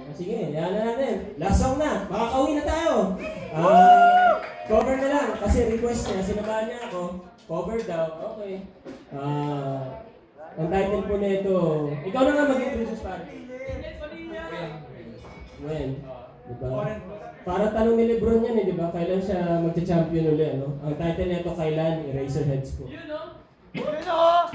Sige, yan na natin. Last song na. Makakauwi na tayo. Cover na lang. Kasi request niya. Sinabahan niya ako. Cover daw. Okay. Ang title po nito. Ikaw na nga mag-introduce pare. When? Diba? Para tanong ni Lebron yan eh, diba? Kailan siya magcha-champion ulit, no? Ang title nito kailan? Eraserheads po. You know? You know?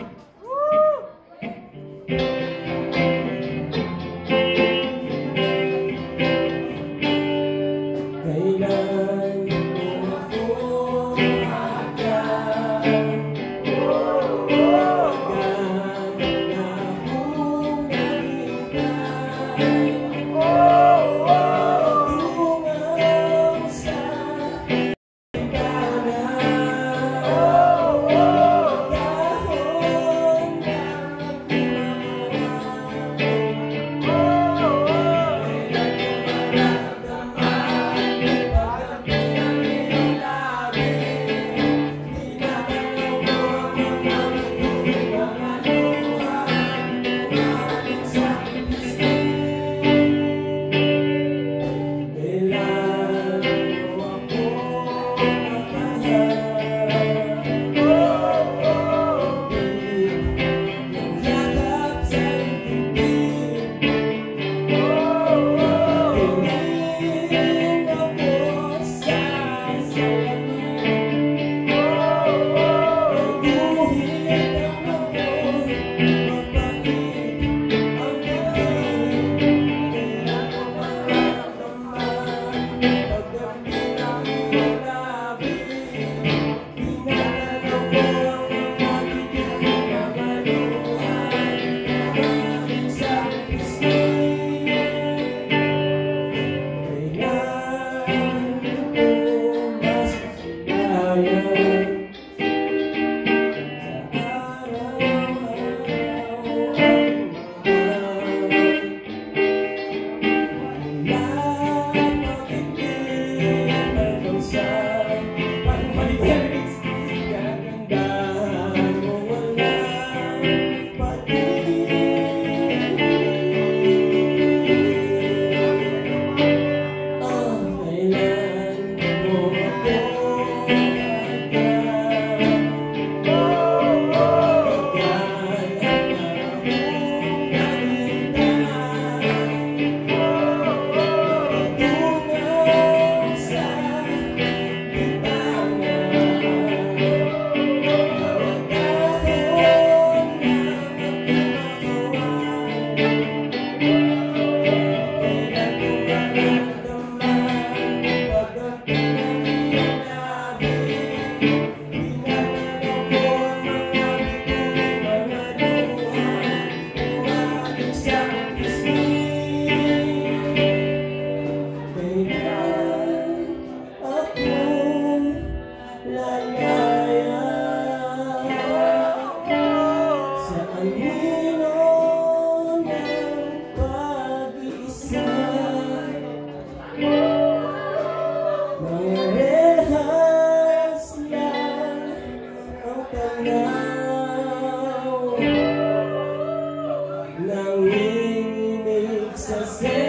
Nanginginig sa